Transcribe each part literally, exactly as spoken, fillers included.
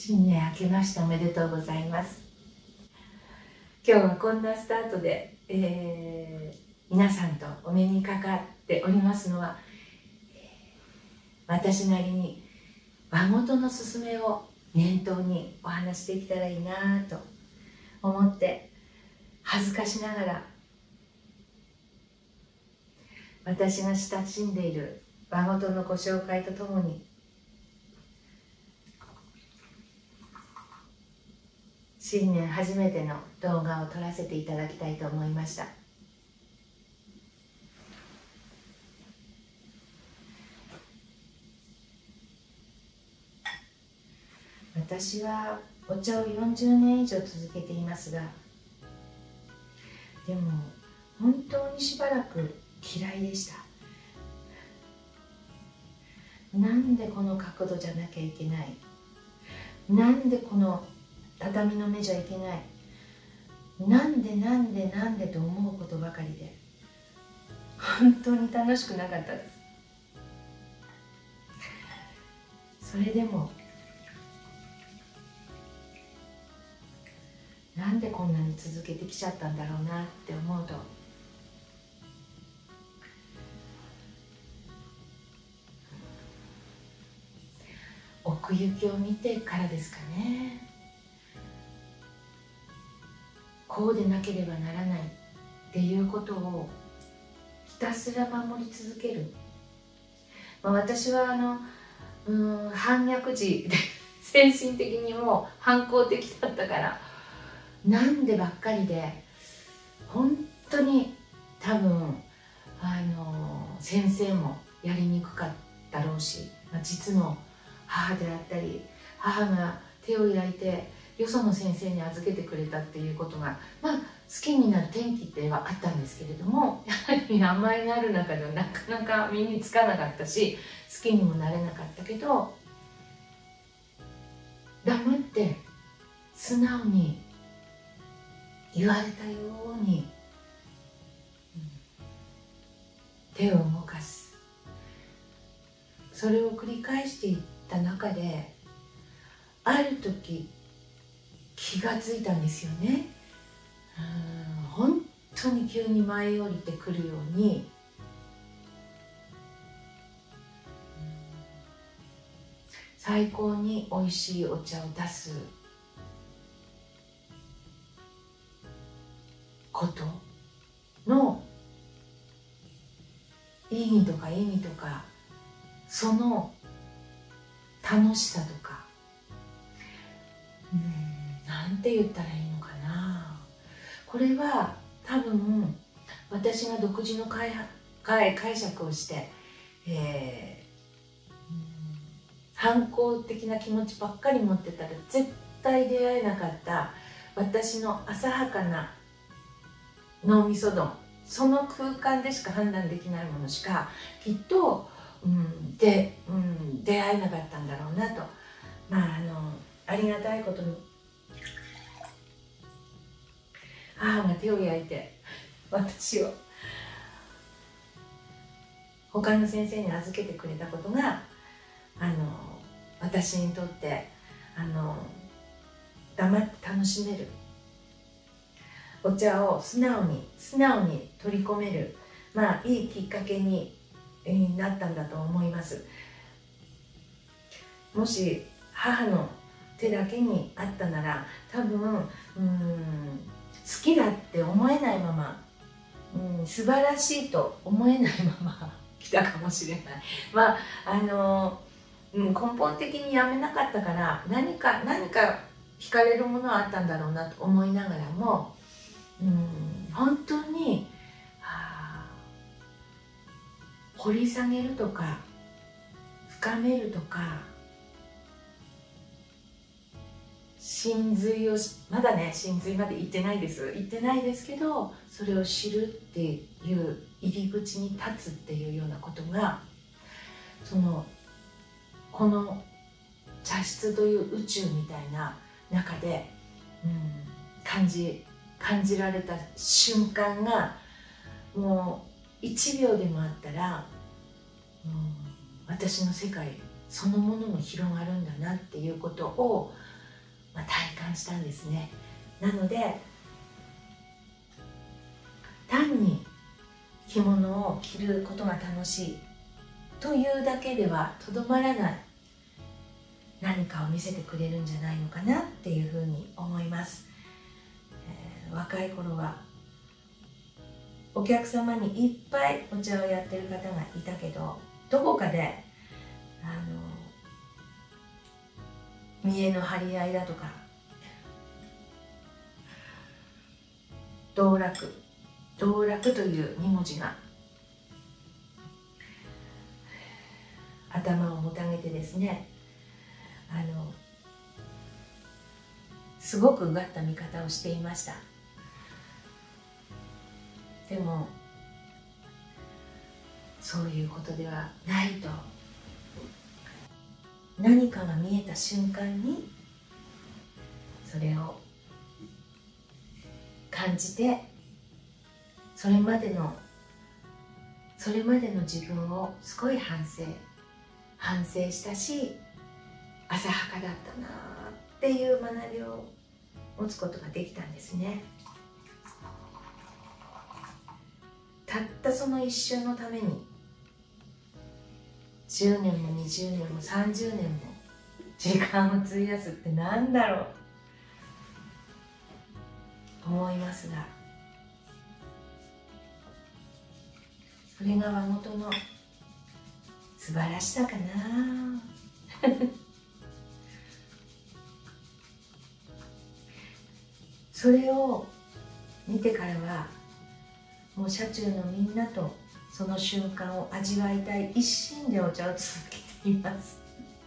新年明けましておめでとうございます。今日はこんなスタートで、えー、皆さんとお目にかかっておりますのは、私なりに和事のすすめを念頭にお話しできたらいいなと思って、恥ずかしながら私が親しんでいる和事のご紹介とともに、新年初めての動画を撮らせていただきたいと思いました。私はお茶をよんじゅうねん以上続けていますが、でも本当にしばらく嫌いでした。なんでこの角度じゃなきゃいけない、なんでこの畳の目じゃいけない、なんでなんでなんでと思うことばかりで、本当に楽しくなかったです。それでもなんでこんなに続けてきちゃったんだろうなって思うと、奥行きを見てからですかね。こうでなければならないっていうことをひたすら守り続ける、まあ、私はあのうん反逆児で精神的にも反抗的だったから、なんでばっかりで本当に多分あの先生もやりにくかったろうし、まあ、実の母であったり、母が手を焼いてよその先生に預けてくれたっていうことが、まあ好きになる転機ってはあったんですけれども、やはり甘えがある中ではなかなか身につかなかったし、好きにもなれなかったけど、黙って素直に言われたように、うん、手を動かす、それを繰り返していった中で、ある時気がついたんですよね。うん、本当に急に舞い降りてくるように、うん、最高に美味しいお茶を出すことの意義とか意味とか、その楽しさとか、うん、なんて言ったらいいのかな。これは多分私が独自の解解解釈をして、えーうん、反抗的な気持ちばっかり持ってたら絶対出会えなかった私の浅はかな脳みそ論、その空間でしか判断できないものしかきっと、うん、で、うん、出会えなかったんだろうなと。まああのありがたいことに母が手を焼いて私を他の先生に預けてくれたことが、あの私にとってあの黙って楽しめる、お茶を素直に素直に取り込める、まあいいきっかけになったんだと思います。もし母の手だけにあったなら、多分うん好きだって思えないまま、うん、素晴らしいと思えないまま来たかもしれない。まああの、うん、根本的にやめなかったから何か何か惹かれるものはあったんだろうなと思いながらも、うん、本当に、はあ、掘り下げるとか深めるとか、真髄をまだね真髄まで行ってないです行ってないですけど、それを知るっていう入り口に立つっていうようなことが、そのこの茶室という宇宙みたいな中で、うん、感じ感じられた瞬間が、もういちびょうでもあったら、うん、私の世界そのものも広がるんだなっていうことをまあ、体感したんですね。なので単に着物を着ることが楽しいというだけではとどまらない何かを見せてくれるんじゃないのかなっていうふうに思います。えー、若い頃はお客様にいっぱいお茶をやってる方がいたけど、どこかであの見栄の張り合いだとか道楽道楽というに文字が頭をもたげてですね、あのすごくうがった見方をしていました。でもそういうことではないと、何かが見えた瞬間にそれを感じて、それまでのそれまでの自分をすごい反省反省したし、浅はかだったなっていう学びを持つことができたんですね。たったその一瞬のためにじゅうねんもにじゅうねんもさんじゅうねんも時間を費やすってなんだろうと思いますが、それが和本の素晴らしさかなそれを見てからはもう車中のみんなとその瞬間を味わいたい一心でお茶を続けています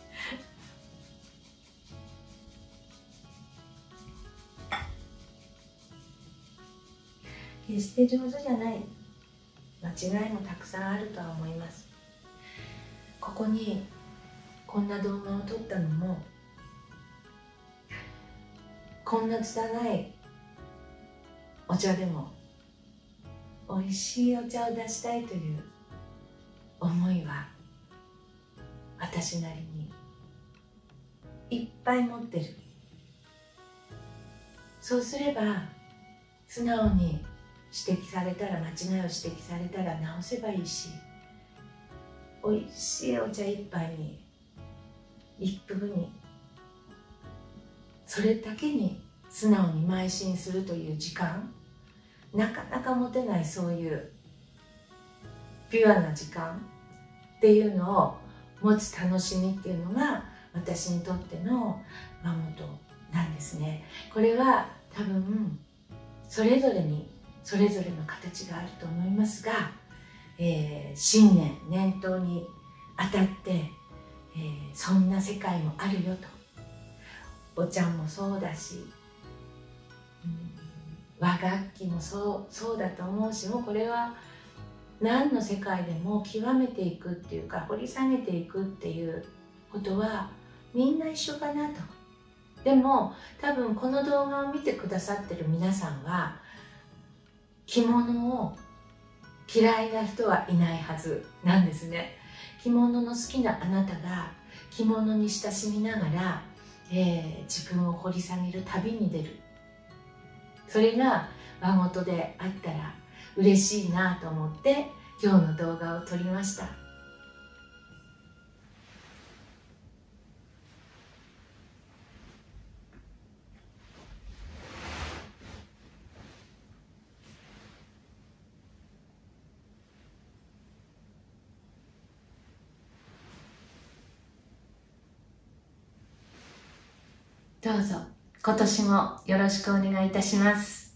決して上手じゃない間違いもたくさんあるとは思います。ここにこんな動画を撮ったのも、こんな拙いお茶でも美味しいお茶を出したいという思いは私なりにいっぱい持ってる。そうすれば素直に指摘されたら、間違いを指摘されたら直せばいいし、美味しいお茶一杯に一服にそれだけに素直に邁進するという時間、なかなか持てない、そういうピュアな時間っていうのを持つ楽しみっていうのが私にとっての和本なんですね。これは多分それぞれにそれぞれの形があると思いますが、えー、新年年頭にあたって、えー、そんな世界もあるよと。お茶もそうだし、うん、和楽器もそうそうだと思うし、もうこれは何の世界でも極めていくっていうか掘り下げていくっていうことはみんな一緒かなと。でも多分この動画を見てくださってる皆さんは着物を嫌いな人はいないはずなんですね。着物の好きなあなたが着物に親しみながら、えー、自分を掘り下げる旅に出る、それが和本であったら嬉しいなと思って今日の動画を撮りました。どうぞ今年もよろしくお願いいたします。